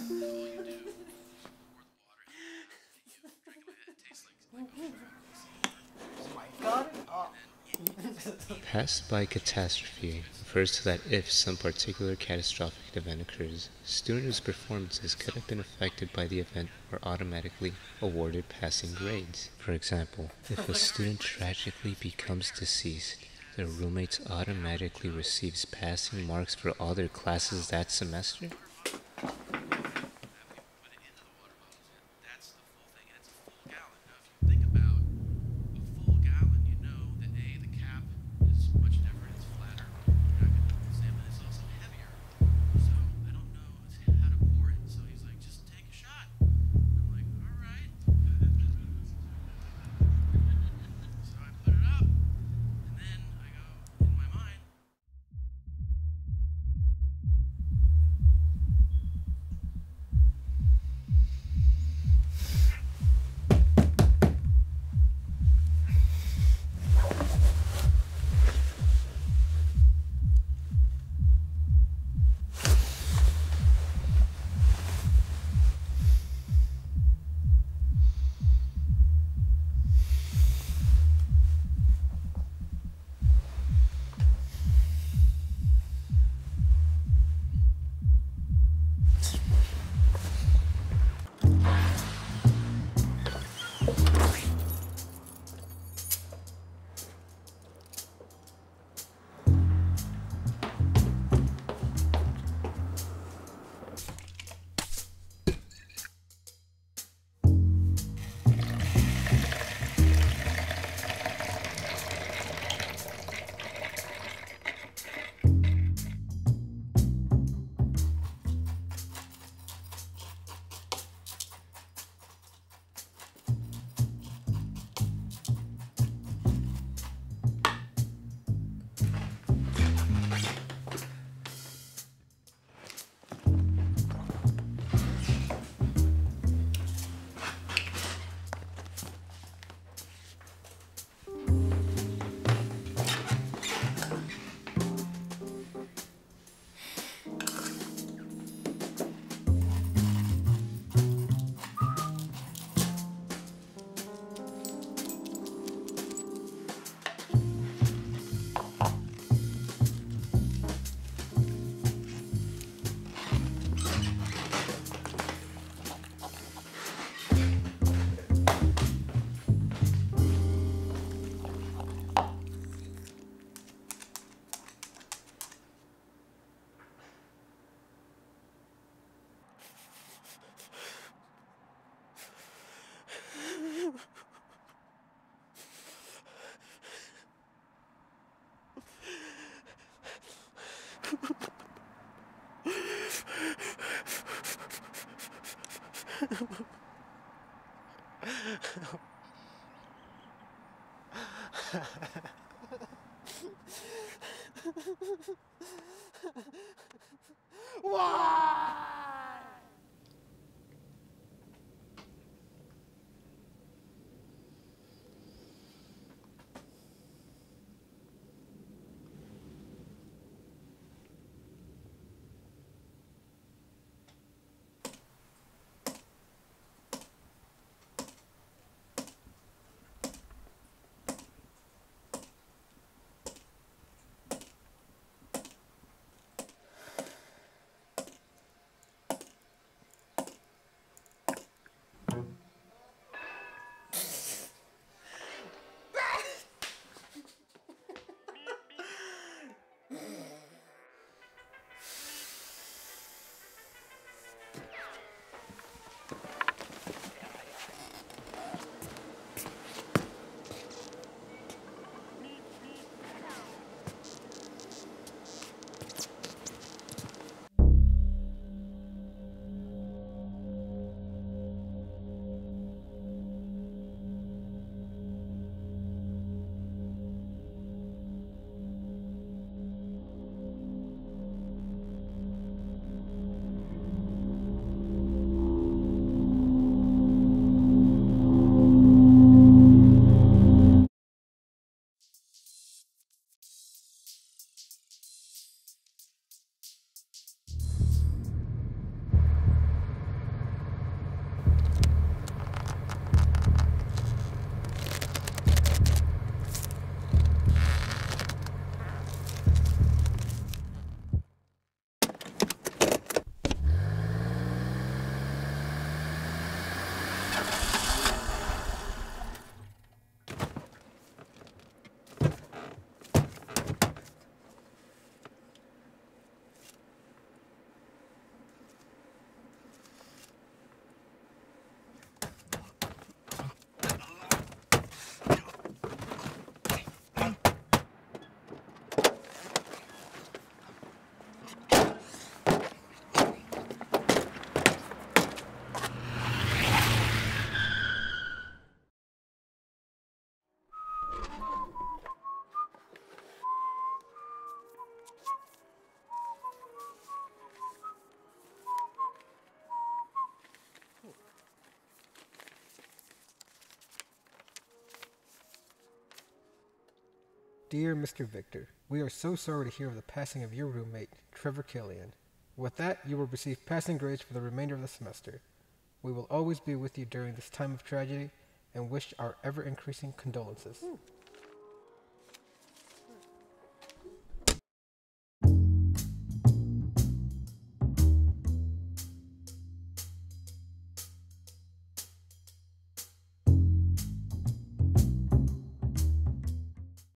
all you do, pour the water in, you drink it. It tastes like Ocean Sea or Oh my something. god. Oh. And then you just eat it. Passed by catastrophe refers to that if some particular catastrophic event occurs, a student whose performances could have been affected by the event are automatically awarded passing grades. For example, if a student tragically becomes deceased, their roommates automatically receives passing marks for all their classes that semester? Water bottle. That we put it into the water bottles, and that's the full thing, and it's a full gallon. Now, if you think about a full gallon, you know that the cap is much different. It's flatter. You're not gonna sand, but it's also heavier. So I don't know how to pour it. So he's like, just take a shot. I'm like, all right. So I put it up, and then I go in my mind. Why? Dear Mr. Victor, we are so sorry to hear of the passing of your roommate, Trevor Killian. With that, you will receive passing grades for the remainder of the semester. We will always be with you during this time of tragedy and wish our ever increasing condolences.